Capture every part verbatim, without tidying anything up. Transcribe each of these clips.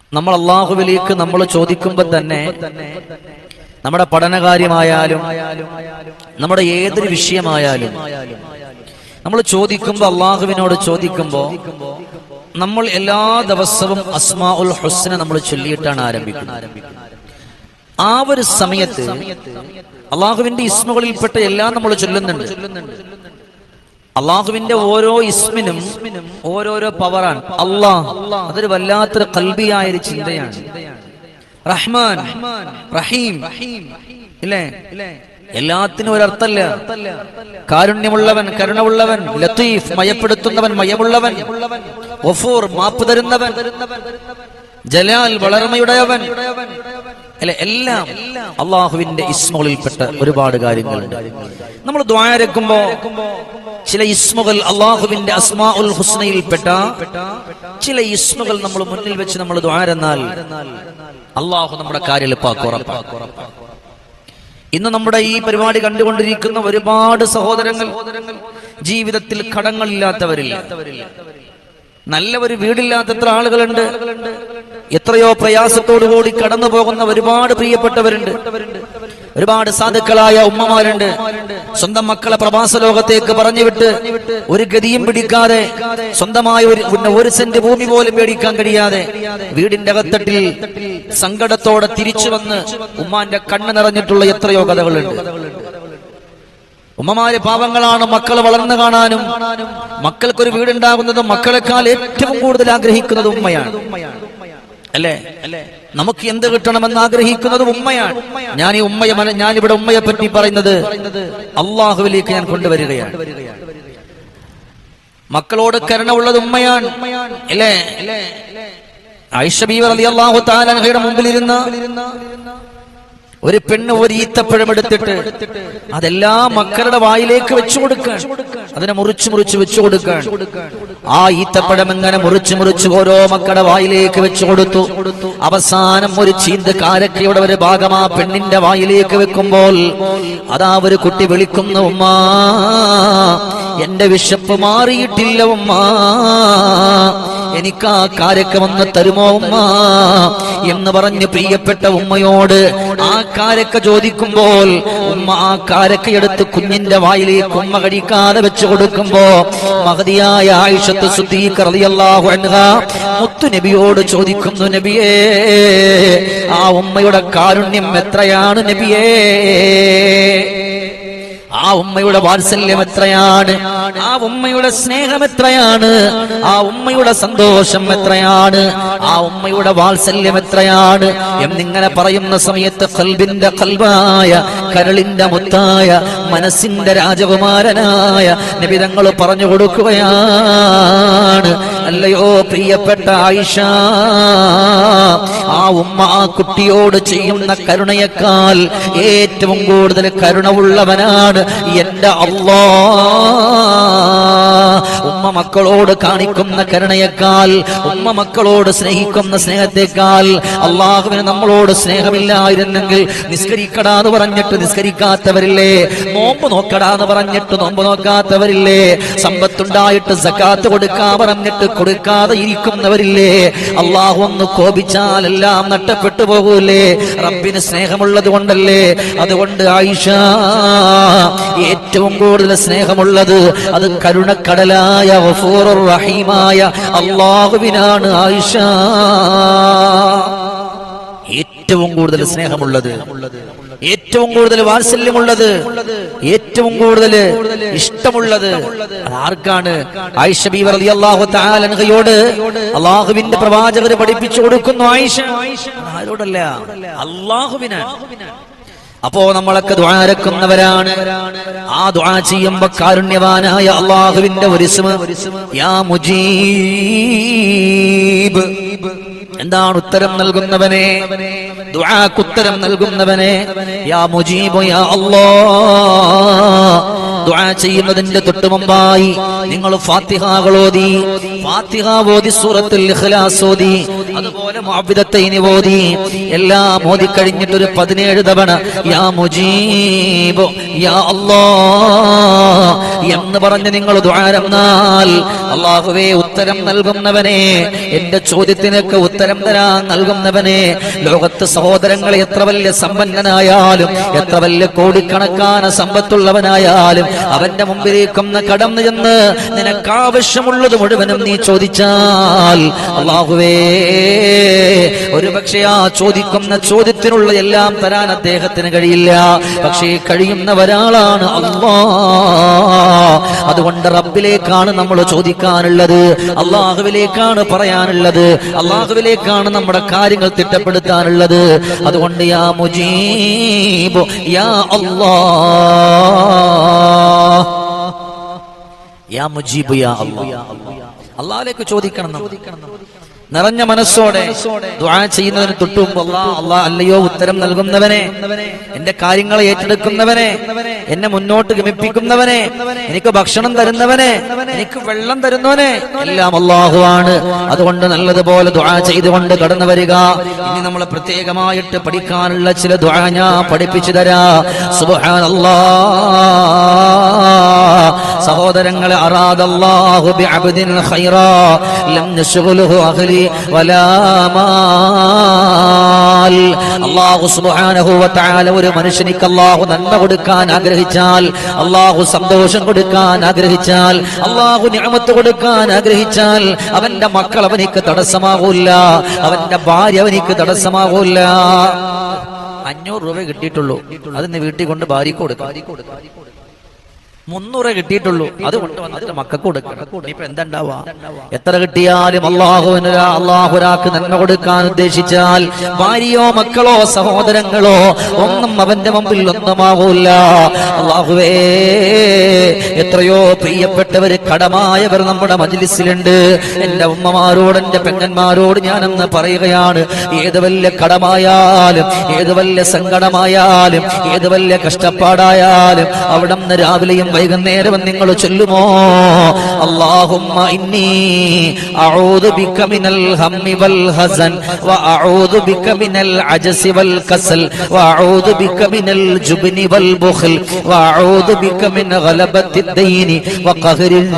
നമ്മൾ അല്ലാഹുവിലേക്ക് നമ്മൾ ചോദിക്കുമ്പോൾ തന്നെ നമ്മുടെ പഠനകാര്യമായാലും നമ്മുടെ ഏതൊരു വിഷയമായാലും നമ്മൾ ചോദിക്കുമ്പോൾ അല്ലാഹുവിനോട് ചോദിക്കുമ്പോൾ നമ്മൾ എല്ലാ ദിവസവും അസ്മാഉൽ ഹുസ്ന നമ്മൾ ചൊല്ലിയിട്ടാണ് ആരംഭിക്കുന്നത്. ആ ഒരു സമയത്ത് അള്ളാഹുവിന്റെ ഇസ്മുകളിൽപ്പെട്ട എല്ലാം നമ്മൾ ചൊല്ലുന്നുണ്ട്. അള്ളാഹുവിന്റെ ഓരോ ഇസ്മിനും ഓരോരോ പവറാണ്. അള്ളാഹ് അതൊരു വല്ലാത്തൊരു ഖൽബിയായ ഒരു ചിന്തയാണ്. റഹ്മാൻ, റഹീം, ഇല്ലേ? എല്ലാത്തിനും ഒരർത്ഥല്ല. കാരുണ്യമുള്ളവൻ, കരുണയുള്ളവൻ, ലത്തീഫ് മയപ്പെടുത്തുന്നവൻ, മയമുള്ളവൻ, ഗഫൂർ മാപ്പ് തരുന്നവൻ, ജലാൽ വളർമയുടയവൻ, അല്ലെ? എല്ലാം അള്ളാഹുവിന്റെ ഇസ്മുകളിൽപ്പെട്ട ഒരുപാട് കാര്യങ്ങളുണ്ട്. നമ്മൾ ദുആരക്കുമ്പോ ചില ഇസ്മുകൾ അള്ളാഹുവിന്റെ അസ്മാഉൽ ഹുസ്നയിൽപ്പെട്ട ചില ഇസ്മുകൾ നമ്മൾ മുന്നിൽ വെച്ച് നമ്മൾ ദുആരെന്നാൽ അള്ളാഹു നമ്മുടെ കാര്യം എളുപ്പാക്കും. ഇന്ന് നമ്മുടെ ഈ പരിപാടി കണ്ടുകൊണ്ടിരിക്കുന്ന ഒരുപാട് സഹോദരങ്ങൾ ജീവിതത്തിൽ കടങ്ങളില്ലാത്തവരില്ല. നല്ല ഒരു വീടില്ലാത്ത എത്ര ആളുകളുണ്ട്. എത്രയോ പ്രയാസത്തോടുകൂടി കടന്നു പോകുന്ന ഒരുപാട് പ്രിയപ്പെട്ടവരുണ്ട്. ഒരുപാട് സാധുക്കളായ ഉമ്മമാരുണ്ട്. സ്വന്തം മക്കളെ പ്രവാസ ലോകത്തേക്ക് പറഞ്ഞുവിട്ട് ഒരു ഗതിയും പിടിക്കാതെ, സ്വന്തമായ ഒരു ഒരു സെന്റ് ഭൂമി പോലും മേടിക്കാൻ കഴിയാതെ വീടിന്റെ അകത്തട്ടിൽ സങ്കടത്തോടെ തിരിച്ചു വന്ന് ഉമ്മാന്റെ കണ്ണ് നിറഞ്ഞിട്ടുള്ള എത്രയോ കഥകളുണ്ട്. ഉമ്മമാര് പാവങ്ങളാണ്. മക്കൾ വളർന്നു കാണാനും മക്കൾക്കൊരു വീടുണ്ടാകുന്നതും മക്കളെക്കാൾ ഏറ്റവും കൂടുതൽ ആഗ്രഹിക്കുന്നത് ഉമ്മയാണ്, അല്ലേ? നമുക്ക് എന്ത് കിട്ടണമെന്ന് ആഗ്രഹിക്കുന്നത് ഉമ്മയാണ്. ഞാൻ ഈ ഉമ്മയെ ഞാൻ ഇവിടെ ഉമ്മയെ പറ്റി പറയുന്നത് അള്ളാഹുവിലേക്ക് ഞാൻ കൊണ്ടുവരികയാണ്. മക്കളോട് കരുണ ഉള്ളത് ഉമ്മയാണ്, അല്ലേ? ആയിഷ ബീവി റളിയല്ലാഹു തആല അൻഹയുടെ മുമ്പിലിരുന്ന ഒരു പെണ്ണ് ഒരു ഈത്തപ്പഴം എടുത്തിട്ട് അതെല്ലാം മക്കളുടെ വായിലേക്ക് വെച്ചു കൊടുക്കാൻ, അതിനെ മുറിച്ചു മുറിച്ച് വെച്ചു കൊടുക്കാൻ. ആ ഈത്തപ്പഴം എങ്ങനെ മുറിച്ചു മുറിച്ച് ഓരോ മക്കളുടെ വായിലേക്ക് വെച്ചു കൊടുത്തു. അവസാനം ഒരു ചീന്ത് കാരക്കയുടെ ഒരു ഭാഗം ആ പെണ്ണിന്റെ വായിലേക്ക് വെക്കുമ്പോൾ അതാ ഒരു കുട്ടി വിളിക്കുന്നു, ഉമ്മാ എന്റെ വിശപ്പ് മാറിയിട്ടില്ല ഉമ്മ, എനിക്ക് ആ കാരക്ക വന്ന് തരുമോ ഉമ്മ എന്ന് പറഞ്ഞ് പ്രിയപ്പെട്ട ഉമ്മയോട് ആ കാരക്ക ചോദിക്കുമ്പോൾ ഉമ്മ ആ കാരക്കയെടുത്ത് കുഞ്ഞിന്റെ വായിലേക്ക് ഉമ്മ കഴിക്കാതെ വെച്ചു കൊടുക്കുമ്പോ മഹദിയായ ആയിഷത്ത് സിദ്ദീഖ റളിയല്ലാഹു അൻഹ മുത്തു നബിയോട് ചോദിക്കുന്നു, നബിയേ ആ ഉമ്മയുടെ കാരുണ്യം എത്രയാണ് നബിയേ, ആ ഉമ്മയുടെ വാത്സല്യം എത്രയാണ്, ആ ഉമ്മയുടെ സ്നേഹം എത്രയാണ്, ആ ഉമ്മയുടെ സന്തോഷം എത്രയാണ്, ആ ഉമ്മയുടെ വാത്സല്യം എത്രയാണ് എന്നിങ്ങനെ പറയുന്ന സമയത്ത് ഖൽബിന്റെ ഖൽബായ കരളിന്റെ മുത്തായ മനസ്സിന്റെ രാജകുമാരനായ നബി തങ്ങൾ പറഞ്ഞു കൊടുക്കുകയാണ്, അല്ലയോ പ്രിയപ്പെട്ട ആയിഷ, ആ ഉമ്മ ആ കുട്ടിയോട് ചെയ്യുന്ന കരുണയേക്കാൾ ഏറ്റവും കൂടുതൽ കരുണ ഉള്ളവനാണ് എന്റെ അല്ലാഹ്. ഉമ്മ മക്കളോട് കാണിക്കുന്ന കരുണയേക്കാൾ, ഉമ്മ മക്കളോട് സ്നേഹിക്കുന്ന സ്നേഹത്തെക്കാൾ അള്ളാഹുവിന് നമ്മളോട് സ്നേഹമില്ലായിരുന്നെങ്കിൽ നിസ്കരിക്കടാന്ന് പറഞ്ഞിട്ട് നിസ്കരിക്കാത്തവരില്ലേ, നോമ്പ് നോക്കടാന്ന് പറഞ്ഞിട്ട് നോമ്പ് നോക്കാത്തവരില്ലേ, സമ്പത്തുണ്ടായിട്ട് സകാത്ത് കൊടുക്കാൻ പറഞ്ഞിട്ട് കൊടുക്കാതെ ഇരിക്കുന്നവരില്ലേ, അള്ളാഹു ഒന്ന് കോപിച്ചാൽ എല്ലാം നഷ്ടപ്പെട്ടു പോകൂലേ? റബ്ബിന് സ്നേഹമുള്ളത് കൊണ്ടല്ലേ. അതുകൊണ്ട് ആയിഷ, ഏറ്റവും കൂടുതൽ സ്നേഹമുള്ളത് അത് കരുണക്കടലായ ഗഫൂറുർ റഹീമായ അല്ലാഹുവിനാണ് ആയിഷ. ഏറ്റവും കൂടുതൽ സ്നേഹമുള്ളത്, ഏറ്റവും കൂടുതൽ വാത്സല്യമുള്ളത്, ഏറ്റവും കൂടുതൽ ഇഷ്ടമുള്ളത് ആർക്കാണ്? ആയിഷ ബീവി റളിയല്ലാഹു തആല അൻഹയോട് അല്ലാഹുവിന്റെ പ്രവാചകർ പഠിപ്പിച്ചു കൊടുക്കുന്നു. ആയിഷ ആരോടല്ല? അല്ലാഹുവിനാണ്. അപ്പോ നമ്മളൊക്കെ ദുആരക്കുന്നവരാണ്. ആ ദുആ ചെയ്യുമ്പോ കാരുണ്യവാനായ അല്ലാഹുവിന്റെ ഒരു ഇസ്മ യാ മുജീബ്, എന്താണ്? ഉത്തരം നൽകുന്നവനെ, ദുആക്ക് ഉത്തരം നൽകുന്നവനെ. യാ മുജീബ് യാ അല്ലാഹ്. ദുആ ചെയ്യുന്നതിന്റെ തൊട്ട് മുമ്പായി നിങ്ങൾ ഫാത്തിഹകൾ ഓതി, ഫാത്തിഹ ഓതി സൂറത്തുൽ ഇഖ്ലാസ് ഓതി, അതുപോലെ മുഅവ്വിദത്തൈനി ഓതി, എല്ലാം ഓതി കഴിഞ്ഞിട്ട് ഒരു പതിനേഴ് തവണ യാ മുജീബ് യാ അല്ലാഹ് എന്ന് പറഞ്ഞ് നിങ്ങൾ ദുആ ചെയ്താൽ അല്ലാഹുവേ ഉത്തരം നൽകുന്നവനെ, എന്റെ ചോദ്യത്തിനൊക്കെ ഉത്തരം തരാൻ നൽകുന്നവനെ, ലോകത്ത് സഹോദരങ്ങളെ എത്ര വലിയ സമ്പന്നനായാലും എത്ര വലിയ കോടിക്കണക്കാന സമ്പത്തുള്ളവനായാലും അവന്റെ മുമ്പിലേക്കൊന്ന് കടന്നു ചെന്ന് നിനക്കാവശ്യമുള്ളത് മുഴുവനും നീ ചോദിച്ചാൽ അല്ലാഹുവേ ഒരുപക്ഷെ ആ ചോദിക്കുന്ന ചോദ്യത്തിനുള്ള എല്ലാം തരാൻ അദ്ദേഹത്തിന് കഴിയില്ല. പക്ഷേ കഴിയുന്ന ഒരാളാണ് അല്ലാഹ്. അതുകൊണ്ട് റബ്ബിലേക്കാണ് നമ്മൾ ചോദിക്കാനുള്ളത്, അല്ലാഹുവിലേക്കാണ് പറയാനുള്ളത്, അല്ലാഹുവിലേക്കാണ് നമ്മുടെ കാര്യങ്ങൾ തിട്ടപ്പെടുത്താനുള്ളത്. അതുകൊണ്ട് യാ മുജീബ് യാ അല്ലാഹ്, യാ മുജീബ് യാ അല്ലാഹ്. അല്ലാഹുവിലേക്ക് ചോദിക്കണം. നിറഞ്ഞ മനസ്സോടെ ദുആ ചെയ്യുന്നതിന് തൊട്ടു മുമ്പ് അല്ലാഹ് അല്ലാഹ് അല്ലയോ ഉത്തരം നൽകുന്നവനെ, എന്റെ കാര്യങ്ങളെ ഏറ്റെടുക്കുന്നവനെ, എന്നെ മുന്നോട്ട് ഗമിപ്പിക്കുന്നവനെ, എനിക്ക് ഭക്ഷണം തരുന്നവനെ, എനിക്ക് വെള്ളം തരുന്നവനെ, എല്ലാം അല്ലാഹുവാണ്. അതുകൊണ്ട് നല്ലതുപോലെ ദുആ ചെയ്തുകൊണ്ട് കടന്നു വരിക. ഇനി നമ്മൾ പ്രത്യേകമായിട്ട് പഠിക്കാനുള്ള ചില ദുആ ഞാൻ പഠിപ്പിച്ചു തരാ. സുബ്ഹാനല്ലാഹ്. സഹോദരങ്ങളെ, അറാദല്ലാഹു ബിഅബ്ദിൻ ഖൈറാ ലം യശ്ഗുലുഹു അഹ്ലി വലാ മാൽ. അല്ലാഹു സുബ്ഹാനഹു വ തആല ഒരു മനുഷ്യനിക്ക് അല്ലാഹു നന്മ കൊടുക്കാൻ ആഗ്രഹിച്ചാൽ, അല്ലാഹു സന്തോഷം കൊടുക്കാൻ ആഗ്രഹിച്ചാൽ, അല്ലാഹു നിഅമത്ത് കൊടുക്കാൻ ആഗ്രഹിച്ചാൽ അവന്റെ മക്കൾ അവനിക്ക് തടസ്സമാകൂല, അവന്റെ ഭാര്യ അവനിക്ക് തടസ്സമാകൂല. അഞ്ഞൂറ് രൂപ കിട്ടിയിട്ടുള്ളൂ, അതിന് വീട്ടിൽ കൊണ്ട് ഭാര്യക്ക് കൊടുക്കാം. മുന്നൂറ് കിട്ടിയിട്ടുള്ളൂ, അത് കൊണ്ടുവന്നിട്ട് മക്കൾക്ക് കൊടുക്കണം. ഇനിയിപ്പോ എന്താണ്ടാവാ? എത്ര കിട്ടിയാലും അള്ളാഹുവിന് അള്ളാഹുരാക്ക് നന്മ കൊടുക്കാൻ ഉദ്ദേശിച്ചാൽ ഭാര്യയോ മക്കളോ സഹോദരങ്ങളോ ഒന്നും അവന്റെ മുമ്പിൽ ഒന്നുമാവൂല. അള്ളാഹുവേ, എത്രയോ പ്രിയപ്പെട്ടവര് കടമായവർ നമ്മുടെ മജ്ലിസിലുണ്ട്. എന്റെ ഉമ്മമാരോട് എന്റെ പെങ്ങന്മാരോട് ഞാനെന്ന് പറയുകയാണ്, ഏത് വലിയ കടമായാലും ഏത് വലിയ സങ്കടമായാലും ഏത് വലിയ കഷ്ടപ്പാടായാലും അവിടെ നിന്ന് രാവിലെയും വൈകുന്നേരം നിങ്ങൾ ചൊല്ലുമോ, അല്ലാഹുമ്മ ഇന്നി അഊദു ബിക മിനൽ ഹമ്മി വൽ ഹസൻ വ അഊദു ബിക മിനൽ അജ്സി വൽ കസൽ വ അഊദു ബിക മിനൽ ജുബ്നി വൽ ബുഖൽ വ അഊദു ബിക മിൻ ഗലബത്തി ദൈനി വ ഖഹ്റിൽ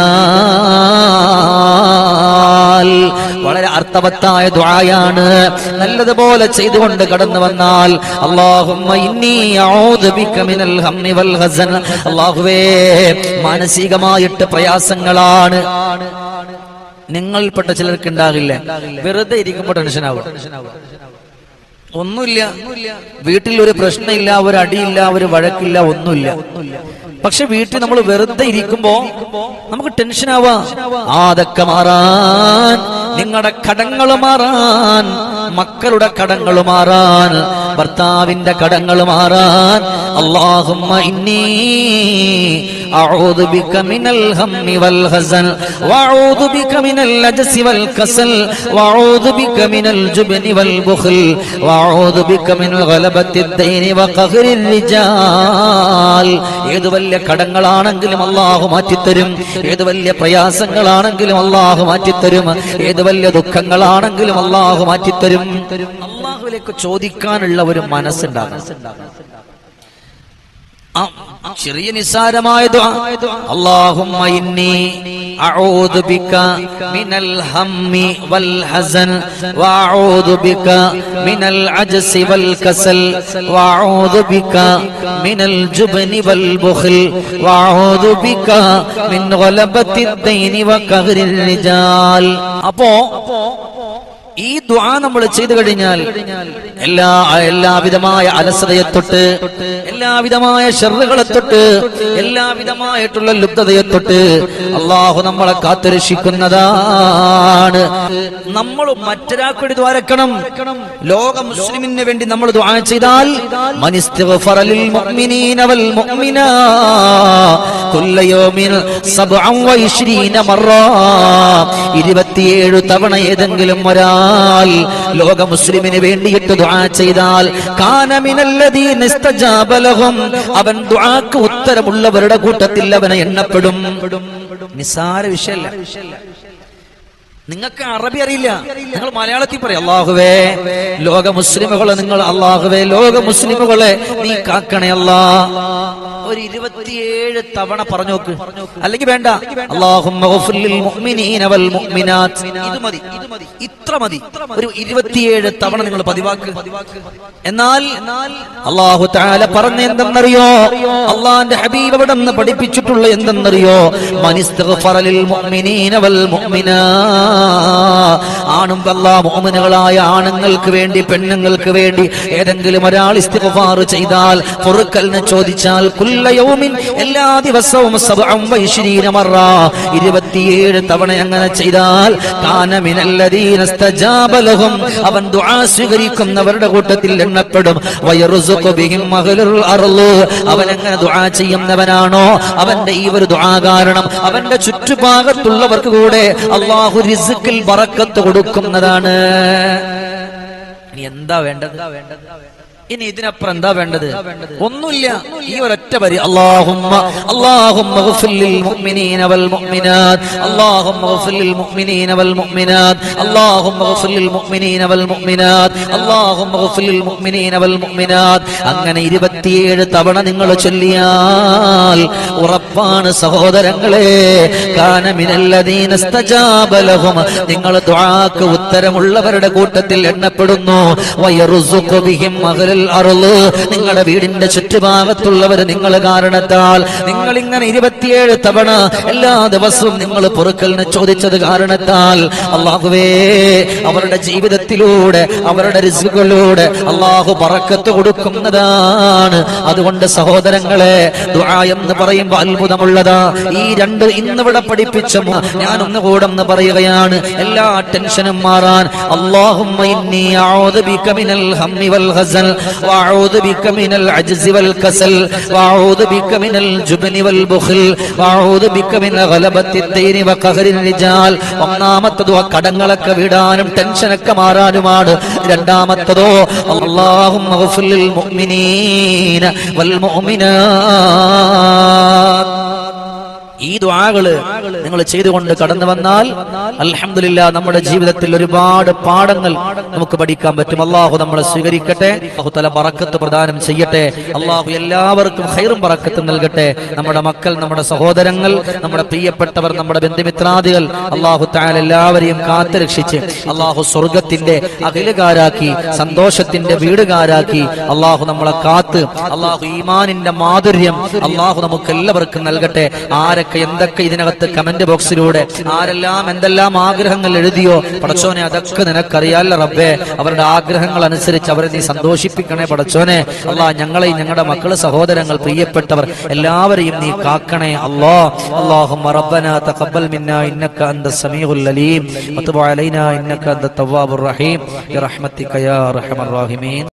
റിജാൽ. വളരെ അർത്ഥവത്തായ ദുആയാണ്. നല്ലതുപോലെ ചെയ്തുകൊണ്ട് കടന്നു വന്നാൽ അല്ലാഹുമ്മ ഇന്നി അഊദു ബിക മിനൽ ഹമ്മി വൽ ഹസൻ. അല്ലാഹുവേ, മാനസികമായിട്ട് പ്രയാസങ്ങളാണ്. നിങ്ങളിൽപ്പെട്ട ചിലർക്ക് ഉണ്ടാകില്ല, വെറുതെ ഇരിക്കുമ്പോൾ ടെൻഷനാവും. ഒന്നുമില്ല, വീട്ടിൽ ഒരു പ്രശ്നമില്ല, ഒരു അടിയില്ല, ഒരു വഴക്കില്ല, ഒന്നുമില്ല. പക്ഷെ വീട്ടിൽ നമ്മൾ വെറുതെ ഇരിക്കുമ്പോ നമുക്ക് ടെൻഷൻ ആവാ. അതൊക്കെ മാറാൻ, നിങ്ങളുടെ കടങ്ങൾ മാറാൻ, മക്കളുടെ കടങ്ങൾ മാറാൻ, ഭർത്താവിന്റെ കടങ്ങൾ മാറാൻ അല്ലാഹുമ്മ ഇന്നി അഊദു ബിക മിനൽ ഹമ്മി വൽ ഹസൻ വഅഊദു ബിക മിനൽ അജ്സി വൽ കസൽ വഅഊദു ബിക മിനൽ ജുബ്നി വൽ ബുഖൽ വഅഊദു ബിക മിൻ ഗലബത്തി ദൈനി വ ഖഹ്റിൽ റിജാൽ. ഏത് വലിയ കടങ്ങളാണെങ്കിലും അല്ലാഹു മാറ്റിത്തരും, ഏത് വലിയ പ്രയാസങ്ങളാണെങ്കിലും അല്ലാഹു മാറ്റിത്തരും, ഏത് വലിയ ദുഃഖങ്ങളാണെങ്കിലും അല്ലാഹു മാറ്റിത്തരും. അല്ലാഹുവിലേക്ക് ചോദിക്കാനുള്ള ഒരു മനസ്സുണ്ടാകും. ചെറിയ നിസ്സാരമായ ദുആ, അല്ലാഹുമ്മ ഇന്നി അഊദു ബിക മിനൽ ഹമ്മി വൽ ഹസൻ വഅഊദു ബിക മിനൽ അജ്സി വൽ കസൽ വഅഊദു ബിക മിനൽ ജുബ്നി വൽ ബുഖൽ വഅഊദു ബിക മിൻ ഗലബത്തി ദൈനി വ ഖഹ്റിൽ റിജാൽ. അപ്പോ ഈ ദുആ നമ്മൾ ചെയ്തു കഴിഞ്ഞാൽ എല്ലാ എല്ലാവിധമായ അലസതയെ തൊട്ട്, എല്ലാവിധമായ ശർറുകളെ തൊട്ട്, എല്ലാവിധമായിട്ടുള്ള ലുബ്ധതയെ തൊട്ട് അല്ലാഹു നമ്മളെ കാത്തുരക്ഷിക്കുന്നതാണ്. നമ്മൾ മറ്റൊരാൾക്ക് വേണ്ടി ദ്വാരക്കണം. ലോക മുസ്ലിമിന് വേണ്ടി നമ്മൾ ദുആ ചെയ്താൽ മനിസ്തഗ്ഫറ ലിൽ മുഅ്മിനീന വൽ മുഅ്മിനാ കുല്ല യൗമിൻ സബ്അൻ വ ഇശ്രീന മറ, ഇരുപത്തിയേഴ് തവണ ഏതെങ്കിലും ഒരാൾ ലോക മുസ്ലിമിന് വേണ്ടിയിട്ട് ദുആ ചെയ്താൽ കാന മിനല്ലദീന ഇസ്തജാബ ലഹും, അവൻ ദുആക്ക് ഉത്തരമുള്ളവരുടെ കൂട്ടത്തിൽ അവനെ എണ്ണപ്പെടും. നിസ്സാര വിഷയമല്ല. നിങ്ങൾക്ക് അറബി അറിയില്ല, നിങ്ങൾ മലയാളത്തിൽ പറയും അല്ലാഹുവേ ലോക മുസ്ലിമുകളെ നിങ്ങൾ അല്ലാഹുവേ ലോക മുസ്ലിമുകളെ നീ കാക്കണേ അല്ലാ. ഒരു ഇരുപത്തിയേഴ് തവണ പറഞ്ഞു നോക്ക്. അല്ലെങ്കിൽ വേണ്ട, അല്ലാഹുമ്മ ഗഫിർ ലിൽ മുഅ്മിനീന വൽ മുഅ്മിനാത്ത്, ഇത് മതി, ഇത്ര മതി. ഒരു ഇരുപത്തിയേഴ് തവണ നിങ്ങൾ പതിവാക്ക്. എന്നാൽ അല്ലാഹു തആല പറഞ്ഞ എന്തെന്നറിയോ? അല്ലാഹുവിന്റെ ഹബീബ് അവിടെ നിന്ന് പഠിപ്പിച്ചിട്ടുള്ള എന്തെന്നറിയോ? മനിസ്തഗ്ഫറ ലിൽ മുഅ്മിനീന വൽ മുഅ്മിനാ, ആണും അല്ലാഹ് മുഅ്മിനുകളായ ആണുങ്ങൾക്ക് വേണ്ടി പെണ്ണുങ്ങൾക്ക് വേണ്ടി ഏതെങ്കിലും ഒരാൾ ഇസ്തിഗ്ഫാർ ചെയ്താൽ, പൊറുക്കലിനെ ചോദിച്ചാൽ, കുല്ല യൗമിൻ, എല്ലാ ദിവസവും സബഅൻ വഇശ്രീന മറ, ഇരുപത്തിയേഴ് തവണ അങ്ങനെ ചെയ്താൽ, കാന മിനല്ലദീന ഇസ്തജാബ ലഹും, അവൻ ദുആ സ്വീകരിക്കുന്നവരുടെ കൂട്ടത്തിൽ എണ്ണപ്പെടും. വയർസുഖു ബിഹിം അഹ്ലുൽ അർള്, അവൻ എങ്ങനെ ദുആ ചെയ്യുന്നവനാണോ അവന്റെ ഈ ഒരു ദുആ കാരണം അവന്റെ ചുറ്റുഭാഗത്തുള്ളവർക്ക് കൂടെ അല്ലാഹു റിസ്ഖിൽ ബറക്കത്ത് കൊടുക്കുന്നതാണ്. ഇനി എന്താ വേണ്ടത്? ഇനി ഇതിനപ്പുറം എന്താ വേണ്ടത്? ഒന്നുമില്ല. ഈ ഒരൊറ്റ വരി, അല്ലാഹുമ്മ അല്ലാഹുമ്മ ഗഫിർ ലിൽ മുഅ്മിനീന വൽ മുഅ്മിനാത്ത്, അല്ലാഹുമ്മ ഗഫിർ ലിൽ മുഅ്മിനീന വൽ മുഅ്മിനാത്ത്, അല്ലാഹുമ്മ ഗഫിർ ലിൽ മുഅ്മിനീന വൽ മുഅ്മിനാത്ത്, അല്ലാഹുമ്മ ഗഫിർ ലിൽ മുഅ്മിനീന വൽ മുഅ്മിനാത്ത്. അങ്ങനെ ഇരുപത്തിയേഴ് തവണ നിങ്ങൾ ചൊല്ലിയാൽ ഉറപ്പാണ് സഹോദരങ്ങളെ, കാന മിനല്ലദീന ഇസ്തജാബ ലഹും, നിങ്ങൾ ദുആക്ക് ഉത്തരമുള്ളവരുടെ കൂട്ടത്തിൽ എണ്ണപ്പെടുന്നു. വയർസുഖു ബിഹിം അഹ്ലുൽ അർള്, നിങ്ങളുടെ വീടിന്റെ ചുറ്റുഭാഗത്തുള്ളവർ നിങ്ങൾ കാരണത്താൽ, നിങ്ങൾ ഇങ്ങനെ ഇരുപത്തിയേഴ് തവണ എല്ലാ ദിവസവും നിങ്ങൾ പൊറുക്കലിന് ചോദിച്ചത് കാരണത്താൽ അല്ലാഹുവേ അവരുടെ ജീവിതത്തിലൂടെ അവരുടെ റിസ്ഖിലൂടെ അല്ലാഹു ബറക്കത്ത് കൊടുക്കുന്നതാണ്. അതുകൊണ്ട് സഹോദരങ്ങളെ, ദുആ എന്ന് പറയുമ്പോൾ അത്ഭുതമുള്ളതാ. ഈ രണ്ട് ഇന്നിവിടെ പഠിപ്പിച്ച ഞാൻ ഒന്നുകൂടെ ഒന്ന് പറയുകയാണ്, എല്ലാ ടെൻഷനും മാറാൻ. അല്ലാഹുമ്മ ഇന്നി അഊദു ബിക മിനൽ ഹമ്മി വൽ ഹസൻ വഅഊദു ബിക മിനൽ അജ്സി വൽ കസൽ വഅഊദു ബിക മിനൽ ജുബ്നി വൽ ബുഖൽ വഅഊദു ബിക മിൻ ഗലബത്തി ദൈനി വഖഹരിൽ റിജാൽ. ഒന്നാമത്തതോ കടങ്ങളൊക്കെ വിടാനും ടെൻഷനൊക്കെ മാറാനുമാണ്. രണ്ടാമത്തതോ അല്ലാഹുമ്മ ഗഫിർ ലിൽ മുഅ്മിനീന വൽ മുഅ്മിനാത്ത്. ഈ ദുആകള് നിങ്ങൾ ചെയ്തുകൊണ്ട് കടന്നു വന്നാൽ അൽഹംദുലില്ലാഹ് നമ്മുടെ ജീവിതത്തിൽ ഒരുപാട് പാഠങ്ങൾ നമുക്ക് പഠിക്കാൻ പറ്റും. അല്ലാഹു നമ്മളെ സ്വീകരിക്കട്ടെ, അല്ലാഹു തആല ബറക്കത്ത് പ്രദാനം ചെയ്യട്ടെ, അല്ലാഹു എല്ലാവർക്കും ഖൈറും ബറക്കത്തും നൽകട്ടെ. നമ്മുടെ മക്കൾ, നമ്മുടെ സഹോദരങ്ങൾ, നമ്മുടെ പ്രിയപ്പെട്ടവർ, നമ്മുടെ ബന്ധുമിത്രാദികൾ അല്ലാഹു തആല എല്ലാവരെയും കാത്തു രക്ഷിച്ച് അല്ലാഹു സ്വർഗ്ഗത്തിന്റെ അഖിലുകാരാക്കി സന്തോഷത്തിന്റെ വീടുകാരാക്കി അല്ലാഹു നമ്മളെ കാത്ത് അല്ലാഹു ഈമാനിന്റെ മാധുര്യം അല്ലാഹു നമുക്ക് എല്ലാവർക്കും നൽകട്ടെ. ആരെ എന്തൊക്കെ ഇതിനകത്ത് കമന്റ് ബോക്സിലൂടെ ആരെല്ലാം എന്തെല്ലാം ആഗ്രഹങ്ങൾ എഴുതിയോ പടച്ചോനെ, അതൊക്കെ നിനക്കറിയാല്ല റബ്ബേ. അവരുടെ ആഗ്രഹങ്ങൾ അനുസരിച്ച് അവരെ നീ സന്തോഷിപ്പിക്കണേ പടച്ചോനെ. അല്ലാഹ് ഞങ്ങളെയും ഞങ്ങളുടെ മക്കള്, സഹോദരങ്ങൾ, പ്രിയപ്പെട്ടവർ എല്ലാവരെയും നീ കാക്കണേ അല്ലാഹ്. അല്ലാഹുമ്മ റബ്ബനാ തഖബ്ബൽ മിന്നാ ഇന്നക അൻതസ് സമീഉൽ അലീം വതുബ് അലൈനാ ഇന്നക അൻതത് തവ്വാബുർ റഹീം ബിറഹ്മതിക യാ അർഹമർ റഹീമീൻ.